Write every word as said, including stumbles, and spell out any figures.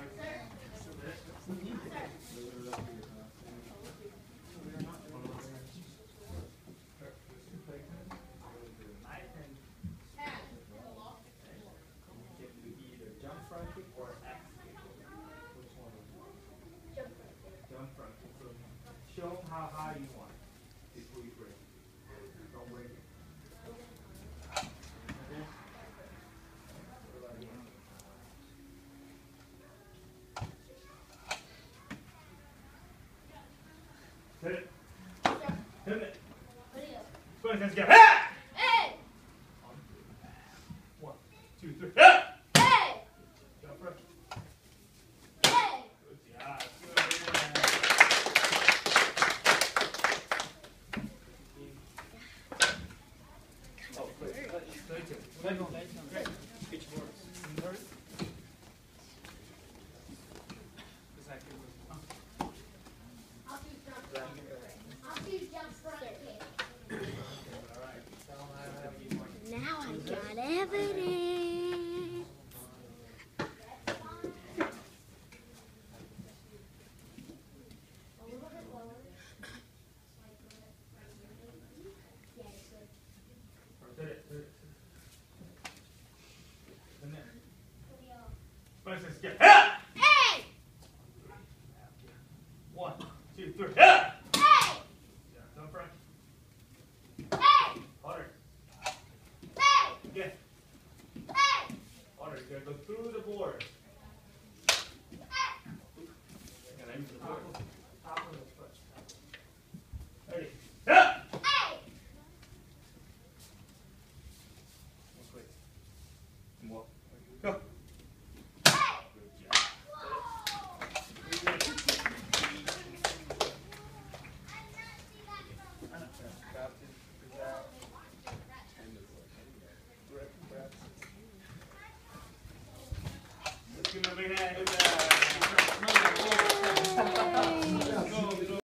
Show them how high you want it before you break it. Don't break it. Hit it. Hit it. Go ahead, let's go. Hey! One, two, three. Yeah! Hey! Jump front. Hey! Good job. Good. Oh, great. Great. Great. Great. Pitch boards. Now I got evidence. Hey! One, two, three. Yeah! Hey! Jump front. Hey! Harder. Hey! Again. Hey! Harder. You gotta go through the board. You gotta use the board. Top of the foot. Ready. Yeah! Hey! One quick. And walk. Go. Hey! Good job. Let's give him a big hand.